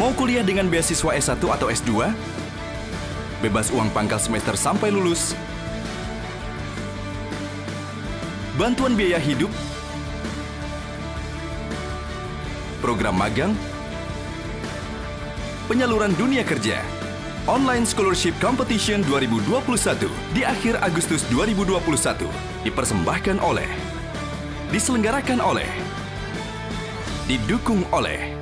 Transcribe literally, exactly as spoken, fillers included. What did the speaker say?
Mau kuliah dengan beasiswa S satu atau S dua? Bebas uang pangkal semester sampai lulus? Bantuan biaya hidup? Program magang? Penyaluran dunia kerja? Online Scholarship Competition dua ribu dua puluh satu di akhir Agustus dua ribu dua puluh satu dipersembahkan oleh, diselenggarakan oleh, didukung oleh